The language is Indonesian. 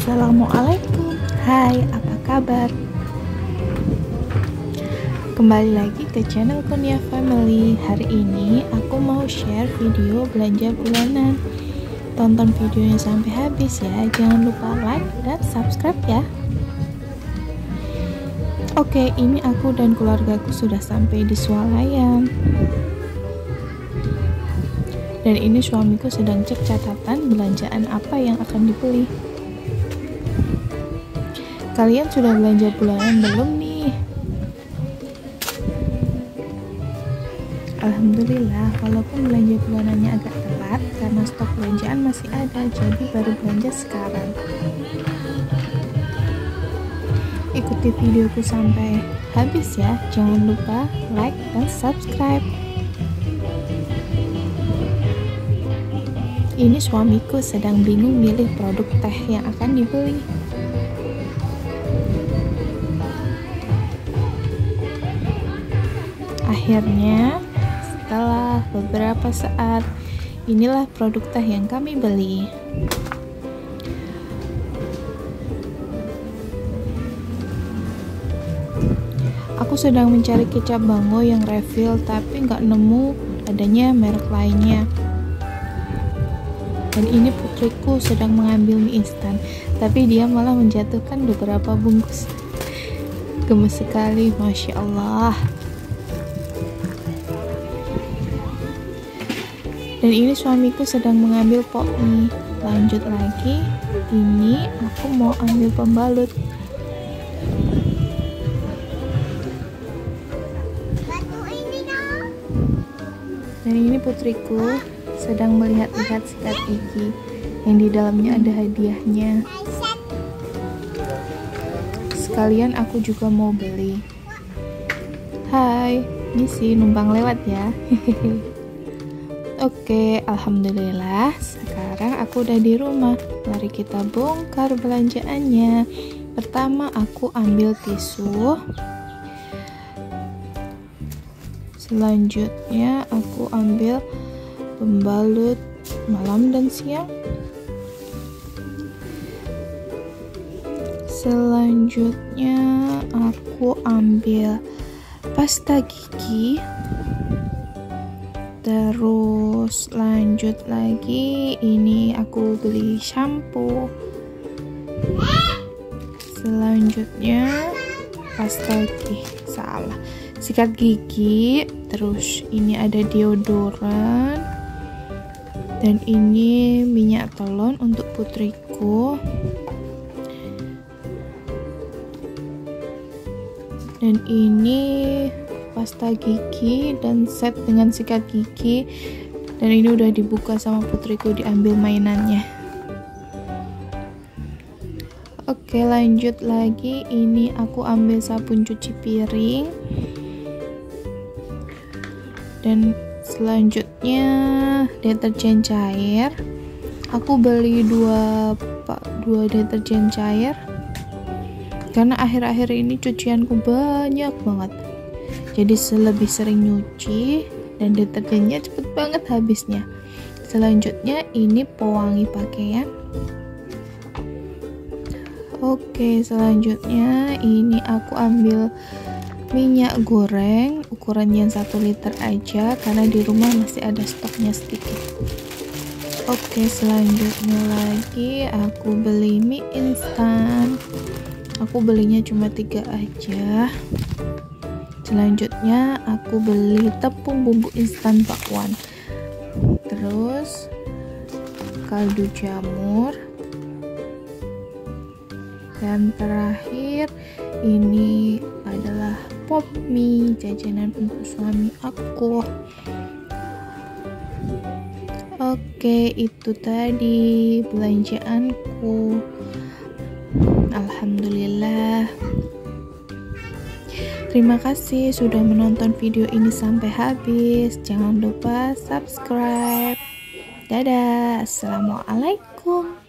Assalamualaikum. Hai, apa kabar? Kembali lagi ke channel Kurnia Family. Hari ini aku mau share video belanja bulanan. Tonton videonya sampai habis ya. Jangan lupa like dan subscribe ya. Oke, ini aku dan keluargaku sudah sampai di swalayan. Dan ini suamiku sedang cek catatan belanjaan apa yang akan dibeli. Kalian sudah belanja bulanan belum nih? Alhamdulillah, walaupun belanja bulanannya agak telat karena stok belanjaan masih ada, jadi baru belanja sekarang. Ikuti videoku sampai habis ya, jangan lupa like dan subscribe. Ini suamiku sedang bingung milih produk teh yang akan dibeli. Akhirnya, setelah beberapa saat, inilah produk teh yang kami beli. Aku sedang mencari kecap Bango yang refill, tapi nggak nemu adanya merek lainnya. Dan ini putriku sedang mengambil mie instan, tapi dia malah menjatuhkan beberapa bungkus. Gemes sekali, Masya Allah. Dan ini suamiku sedang mengambil pop mie. Lanjut lagi, ini aku mau ambil pembalut. Dan ini putriku sedang melihat-lihat sikat gigi yang di dalamnya ada hadiahnya. Sekalian aku juga mau beli. Hai, misi numpang lewat ya. Oke, alhamdulillah sekarang aku udah di rumah. Mari kita bongkar belanjaannya. Pertama aku ambil tisu. Selanjutnya aku ambil pembalut malam dan siang. Selanjutnya aku ambil pasta gigi. Terus lanjut lagi, ini aku beli shampoo. Selanjutnya pasta gigi, sikat gigi. Terus ini ada deodoran. Dan ini minyak telon untuk putriku. Dan ini pasta gigi dan set dengan sikat gigi. Dan ini udah dibuka sama putriku, diambil mainannya. Oke, lanjut lagi. Ini aku ambil sabun cuci piring. Dan selanjutnya deterjen cair. Aku beli dua deterjen cair karena akhir-akhir ini cucianku banyak banget, jadi lebih sering nyuci dan deterjennya cepet banget habisnya. Selanjutnya ini pewangi pakaian. Oke, selanjutnya ini aku ambil minyak goreng ukuran yang 1 liter aja karena di rumah masih ada stoknya sedikit. Oke, selanjutnya lagi aku beli mie instan. Aku belinya cuma 3 aja. Selanjutnya aku beli tepung bumbu instan bakwan. Terus kaldu jamur. Dan terakhir ini adalah pop mie, jajanan untuk suami aku. Oke, itu tadi belanjaanku. Alhamdulillah. Terima kasih sudah menonton video ini sampai habis. Jangan lupa subscribe. Dadah. Assalamualaikum.